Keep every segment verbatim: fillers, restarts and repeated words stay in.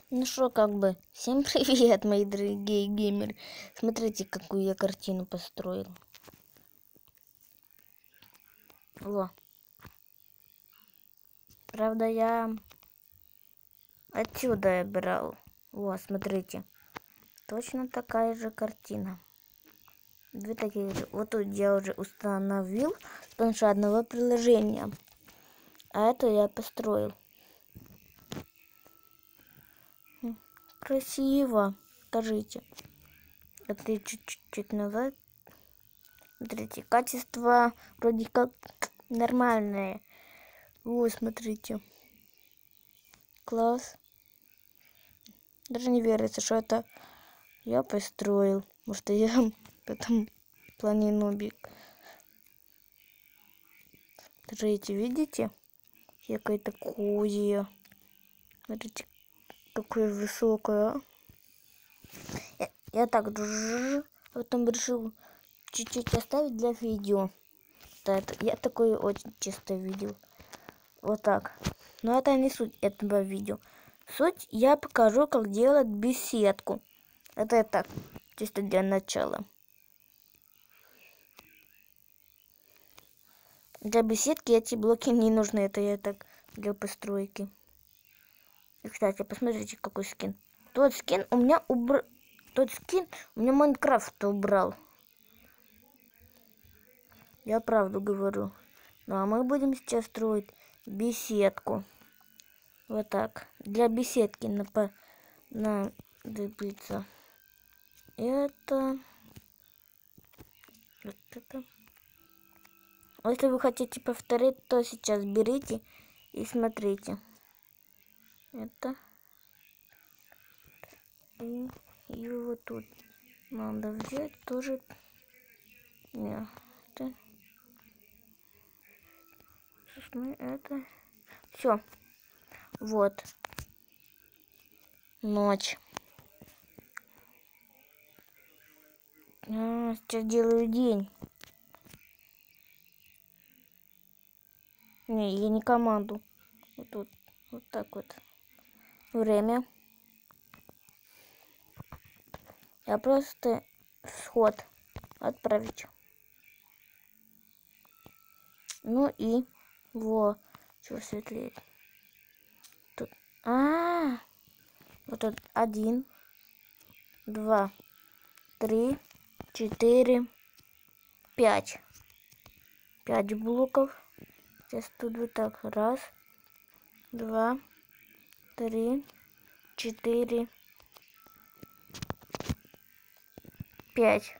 Ну что, как бы, всем привет, мои дорогие геймеры. Смотрите, какую я картину построил. Во. Правда, я отсюда я брал. Во, смотрите. Точно такая же картина. Две такие же. Вот тут я уже установил с планшетного приложения. А это я построил. Красиво. Скажите. Это чуть-чуть назад. Смотрите, качество вроде как нормальное. Вот, смотрите. Класс. Даже не верится, что это я построил. Может, я в этом плане нубик. Смотрите, видите? Какая-то козья. Смотрите, какое высокое. Я, я так потом решил чуть-чуть оставить для видео. Да, это, я такое очень часто видел. Вот так. Но это не суть этого видео. Суть я покажу, как делать беседку. Это я так, чисто для начала. Для беседки эти блоки не нужны. Это я так для постройки. И, кстати, посмотрите, какой скин. Тот скин у меня убрал. Тот скин у меня Майнкрафт убрал. Я правду говорю. Ну а мы будем сейчас строить беседку. Вот так. Для беседки на надобится. Это. Вот это. Если вы хотите повторить, то сейчас берите и смотрите. Это. И, и вот тут надо взять тоже. Не, это. Это. Все. Вот. Ночь. А, сейчас делаю день. Не, я не команду. Вот тут. Вот так вот. Время. Я просто сход отправить. Ну и во, что светлее. Тут. А, -а, -а. Вот тут один, два, три, четыре, пять. Пять блоков. Сейчас тут вот так. Раз, два, три, четыре, пять.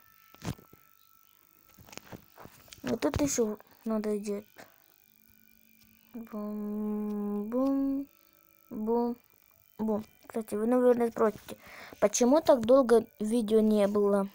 Вот тут еще надо делать. Бум, бум, бум, бум. Кстати, вы, наверное, спросите, почему так долго видео не было?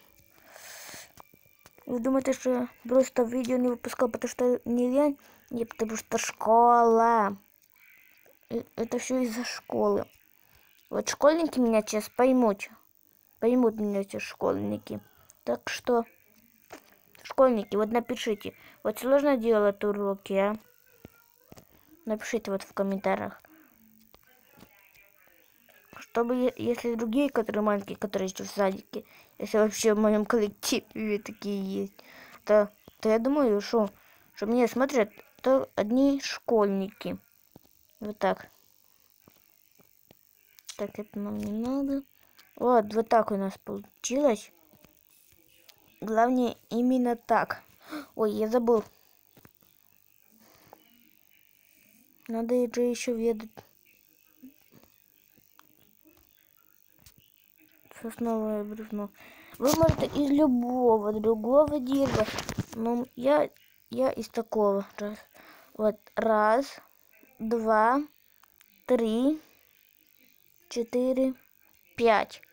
Вы думаете, что я просто видео не выпускал, потому что не лень? Нет, потому что школа. Это все из-за школы. Вот школьники меня сейчас поймут. Поймут меня эти школьники. Так что, школьники, вот напишите. Вот сложно делать уроки, а? Напишите вот в комментариях. Чтобы, если другие, которые маленькие, которые еще в садике, если вообще в моем коллективе такие есть, то, то я думаю, что, что меня смотрят, то одни школьники. Вот так. Так, это нам не надо. Вот, вот так у нас получилось. Главное, именно так. Ой, я забыл. Надо же еще ведать. Сосновое бревно. Вы можете из любого другого дерева. Но я, я из такого. Раз. Вот. Раз, два, три, четыре, пять.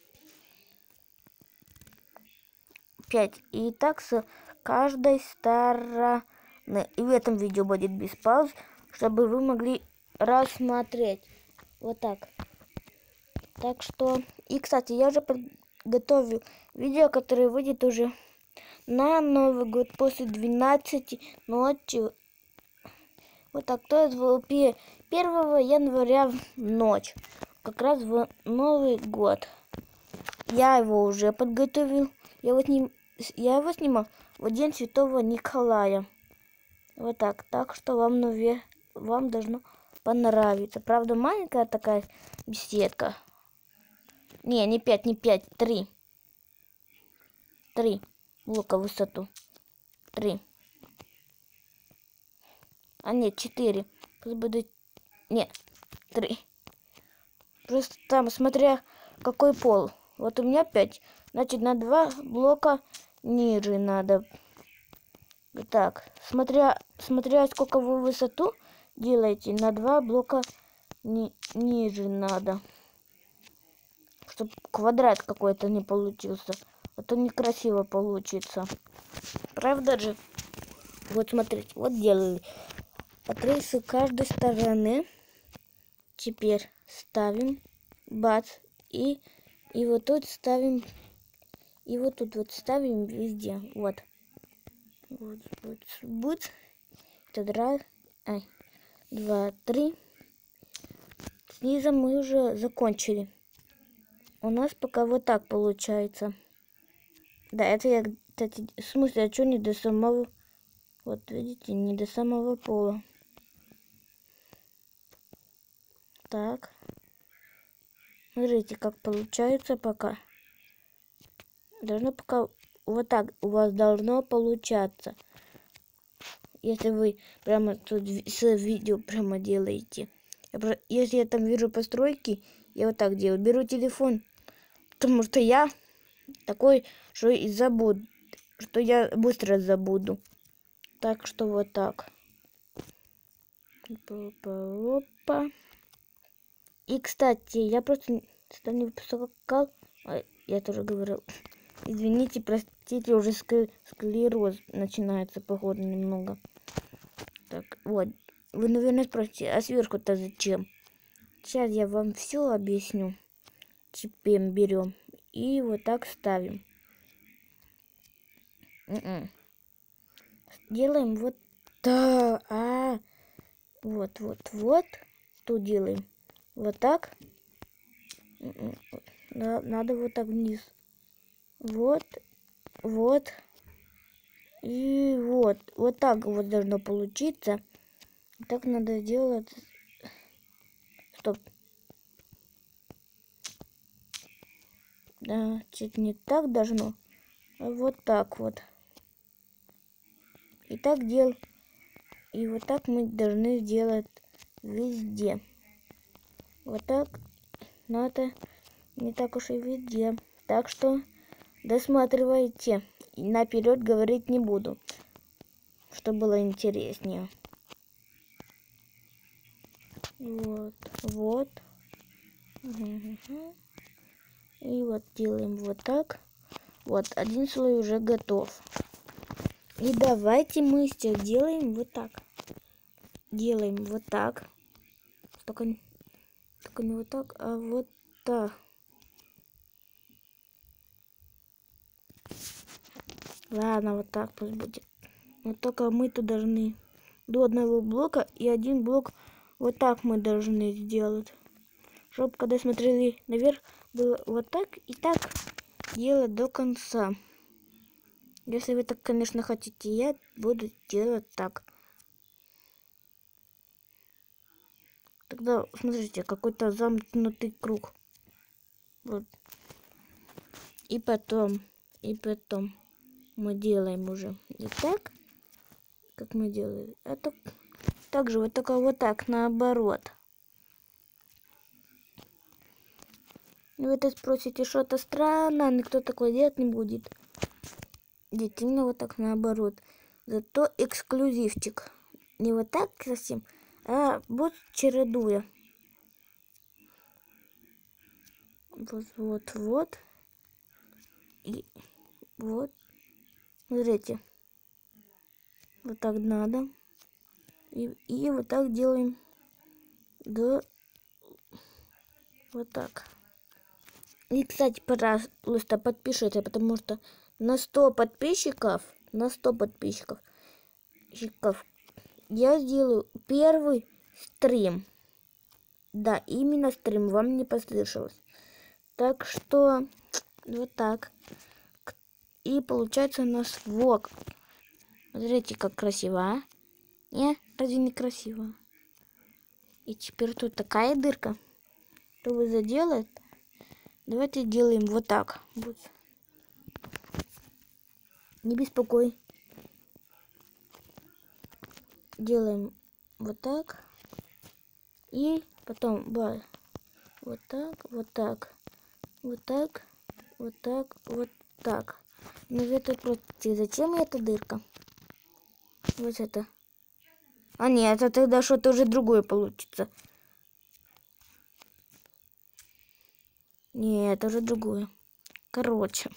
Пять. И так с каждой стороны. И в этом видео будет без пауз, чтобы вы могли рассмотреть. Вот так. Так что, и, кстати, я уже подготовил видео, которое выйдет уже на Новый год после двенадцати ночи. Вот так, то есть первого января в ночь. как раз в Новый год. Я его уже подготовил. Я его, сним... я его снимал в День Святого Николая. Вот так. Так что вам, наве... вам должно понравиться. Правда, маленькая такая беседка. Не, не пять, не пять, три. Три блока в высоту. Три. А нет, четыре. Пусть будет... Нет, три. Просто там, смотря какой пол. Вот у меня пять. Значит, на два блока ниже надо. Вот так. Смотря, смотря сколько вы высоту делаете, на два блока ни, ниже надо. Чтобы квадрат какой-то не получился. А то некрасиво получится. Правда же? Вот смотрите, вот делали. Отрез с каждой стороны. Теперь ставим. Бац. И, и вот тут ставим. И вот тут вот ставим везде. Вот. Вот, вот, вот. Это раз. Ай. Два, три. Снизу мы уже закончили. У нас пока вот так получается. Да, это я, кстати, в смысле, а что не до самого... Вот, видите, не до самого пола. Так. Смотрите, как получается пока. Должно пока... Вот так у вас должно получаться. Если вы прямо тут с видео прямо делаете. Я, если я там вижу постройки, я вот так делаю. Беру телефон, потому что я такой, что и забуду. Что я быстро забуду. Так что вот так. Опа. И, кстати, я просто не поскакал. Я тоже говорил. Извините, простите, уже склероз начинается, походу, немного. Так, вот. Вы, наверное, спросите, а сверху-то зачем? Сейчас я вам все объясню. Теперь берем и вот так ставим. М-м. Делаем вот так. А, вот, вот, вот. Что делаем? Вот так. Надо вот так вниз. Вот, вот. И вот. Вот так вот должно получиться. Так надо делать. Стоп. Да, чуть не так должно. А вот так вот. И так дел. И вот так мы должны сделать везде. Вот так надо не так уж и везде. Так что досматривайте. И наперед говорить не буду, чтобы было интереснее. Вот, вот. Угу. И вот делаем вот так. Вот, один слой уже готов. И давайте мы все делаем вот так. Делаем вот так. Только, только не вот так, а вот так. Ладно, вот так пусть будет. Но только мы тут должны до одного блока и один блок вот так мы должны сделать. Чтобы когда смотрели наверх, было вот так и так делать до конца. Если вы так, конечно, хотите, я буду делать так. Тогда, смотрите, какой-то замкнутый круг. Вот. И потом, и потом мы делаем уже не так, как мы делали, а так, так же, вот только вот так, наоборот. И вы это спросите, что-то странно, никто такое делать не будет. Действительно, вот так наоборот. Зато эксклюзивчик. Не вот так совсем, а вот чередуя. Вот, вот, вот. И вот. Смотрите. Вот так надо. И, и вот так делаем. Да. Вот так. И, кстати, пожалуйста, подпишите, потому что на сто подписчиков, на сто подписчиков, я сделаю первый стрим. Да, именно стрим, вам не послышалось. Так что вот так. И получается у нас влог. Смотрите, как красиво, а? Не, разве не красиво? И теперь тут такая дырка. Чтобы заделать, давайте делаем вот так. Вот. Не беспокой. Делаем вот так. И потом ба, вот так, вот так, вот так, вот так, вот так. Ну это просто зачем эта дырка? Вот это. А нет, это тогда что-то уже другое получится. Нет, это уже другое. Короче.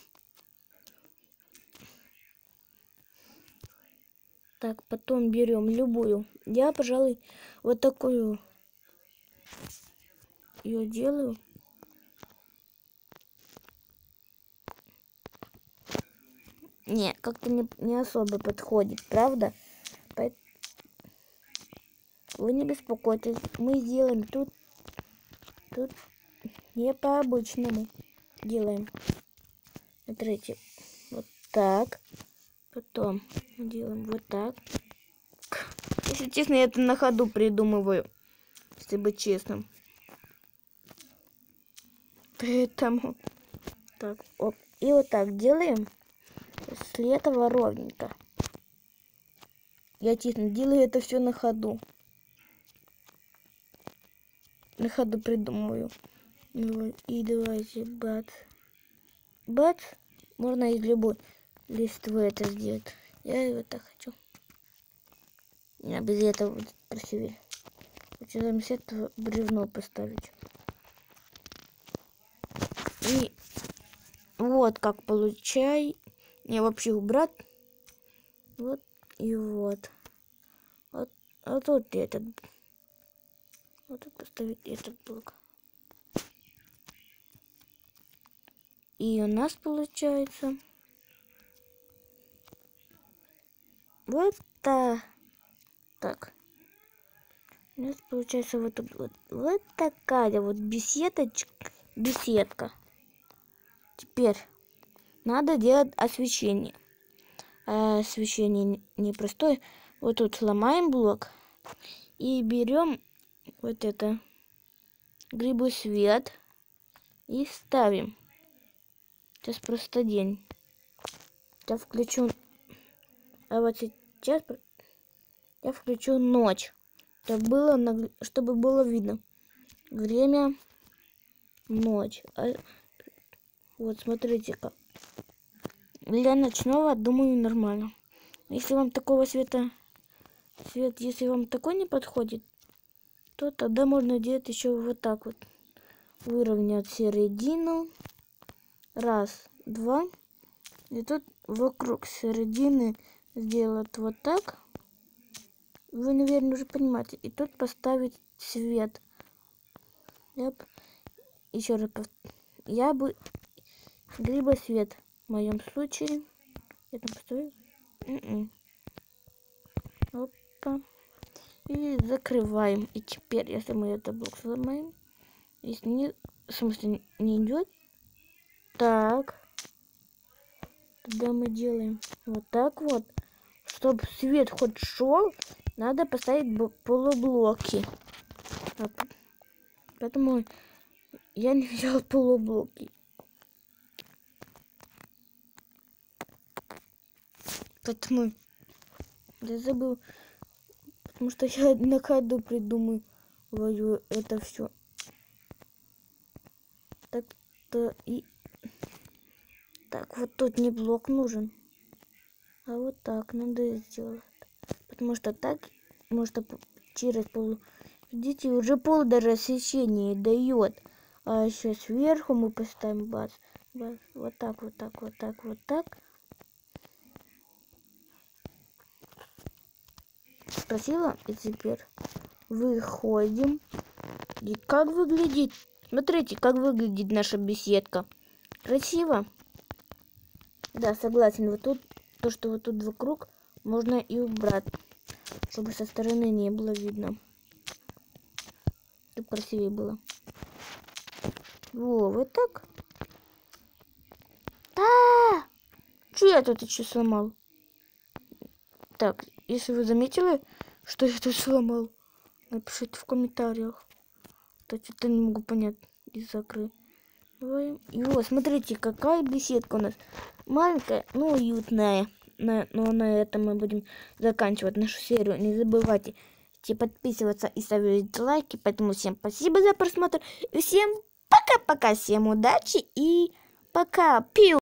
Так, потом берем любую. Я, пожалуй, вот такую ее делаю. Не, как-то не, не особо подходит, правда? Поэтому вы не беспокойтесь. Мы сделаем тут, тут не по-обычному делаем. Смотрите, вот так. Потом делаем вот так. Если честно, я это на ходу придумываю, если быть честным. Поэтому так, оп. И вот так делаем. После этого ровненько. Я честно делаю это все на ходу. На ходу придумываю. Ну, и давайте бац. Бац. Можно из любой листвы это сделать. Я вот так хочу. А без этого будет красивее. Хотим с этого бревно поставить. И вот как получай. Не, вообще убрать. Вот и вот. Вот, а тут этот. Вот тут поставить этот блок. И у нас получается вот так. Так. У нас получается вот, вот, вот такая вот беседочка, беседка. Теперь надо делать освещение. А освещение непростое. Вот тут сломаем блок и берем вот это грибосвет и ставим. Сейчас просто день. Я включу. А вот сейчас я включу ночь. Чтобы было, чтобы было видно. Время ночь. А, вот смотрите-ка. Для ночного, думаю, нормально. Если вам такого света, свет, если вам такой не подходит, то тогда можно делать еще вот так вот. Выровнять середину. Раз, два. И тут вокруг середины сделать вот так. Вы, наверное, уже понимаете. И тут поставить свет. Я еще раз повторю. Я бы грибосвет в моем случае. Я там поставлю. М-м. Опа. И закрываем. И теперь, если мы этот блок сломаем, если не, в смысле не идет, так, тогда мы делаем вот так вот. Чтобы свет хоть шел, надо поставить полублоки. Поэтому я не взял полублоки. Поэтому я забыл, потому что я на ходу придумываю это все. Так-то и так вот тут не блок нужен, а вот так надо сделать, потому что так может через пол, видите, уже пол даже освещение дает, а еще сверху мы поставим бац, бац, вот так, вот так, вот так, вот так. Красиво. И теперь выходим. И как выглядит? Смотрите, как выглядит наша беседка. Красиво. Да, согласен. Вот тут, то, что вот тут вокруг, можно и убрать, чтобы со стороны не было видно. Чтобы красивее было. Во, вот так. Да! Что я тут еще сломал? Так, если вы заметили, что я тут сломал, напишите в комментариях. То что-то не могу понять из-за игры. И вот, смотрите, какая беседка у нас. Маленькая, но уютная. На, но на этом мы будем заканчивать нашу серию. Не забывайте подписываться и ставить лайки. Поэтому всем спасибо за просмотр. И всем пока-пока. Всем удачи и пока. Пиу.